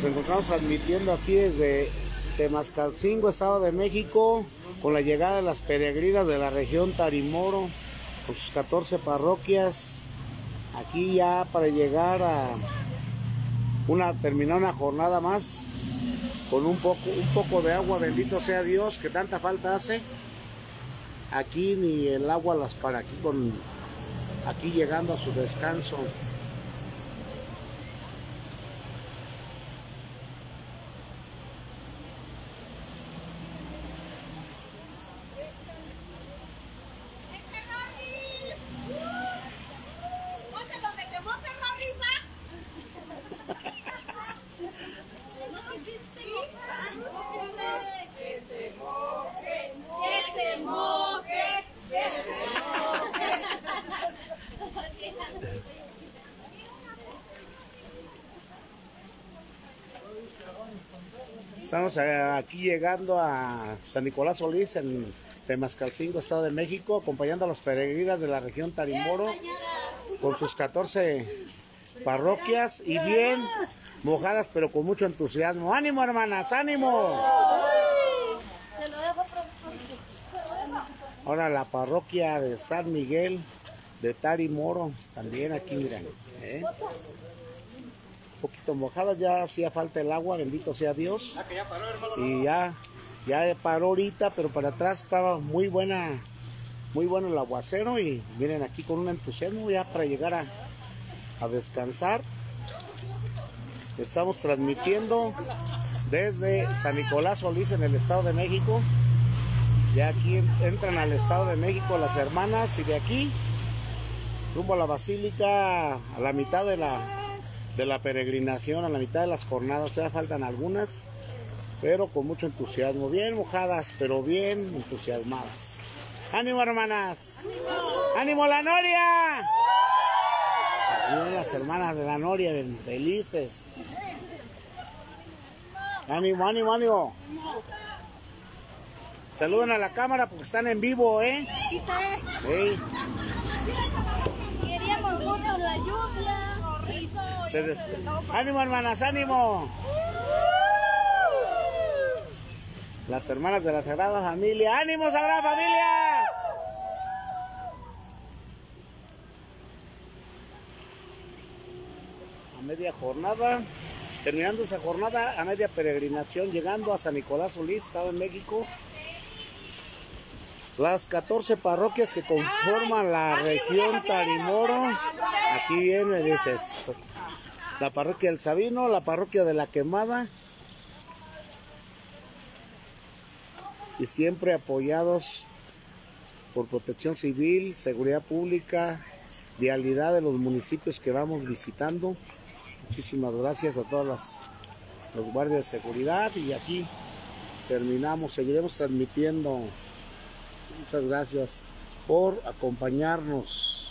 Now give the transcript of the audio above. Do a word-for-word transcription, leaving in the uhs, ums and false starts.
Nos encontramos transmitiendo aquí desde Temascalcingo, Estado de México, con la llegada de las peregrinas de la región Tarimoro, con sus catorce parroquias, aquí ya para llegar a una terminar una jornada más con un poco, un poco de agua. Bendito sea Dios, que tanta falta hace. Aquí ni el agua las para aquí, con aquí llegando a su descanso. Estamos aquí llegando a San Nicolás Solís, en Temascalcingo, Estado de México, acompañando a las peregrinas de la región Tarimoro con sus catorce parroquias y bien mojadas, pero con mucho entusiasmo. ¡Ánimo, hermanas! ¡Ánimo! Ahora la parroquia de San Miguel de Tarimoro, también aquí, miren, ¿eh? Un poquito mojadas, ya hacía falta el agua, bendito sea Dios. Y ya, ya paró ahorita, pero para atrás estaba muy buena, muy bueno el aguacero. Y miren aquí con un entusiasmo ya para llegar a, a descansar. Estamos transmitiendo desde San Nicolás Solís en el Estado de México. Ya aquí entran al Estado de México las hermanas, y de aquí rumbo a la Basílica, a la mitad de la de la peregrinación, a la mitad de las jornadas. Todavía faltan algunas, pero con mucho entusiasmo, bien mojadas, pero bien entusiasmadas. ¡Ánimo, hermanas! ¡Ánimo, ¡Ánimo la Noria! Bien, las hermanas de la Noria, bien felices. ¡Ánimo, ánimo, ánimo! Saluden a la cámara porque están en vivo, ¿eh? Sí. Queríamos fotos la lluvia. Se des... ¡Ánimo, hermanas! ¡Ánimo! Las hermanas de la Sagrada Familia. ¡Ánimo, Sagrada Familia! A media jornada, terminando esa jornada, a media peregrinación, llegando a San Nicolás Solís, Estado de México. Las catorce parroquias que conforman la región Tarimoro. Aquí viene, dices, la parroquia del Sabino, la parroquia de la Quemada. Y siempre apoyados por Protección Civil, Seguridad Pública, vialidad de los municipios que vamos visitando. Muchísimas gracias a todas las los guardias de seguridad. Y aquí terminamos, seguiremos transmitiendo. Muchas gracias por acompañarnos.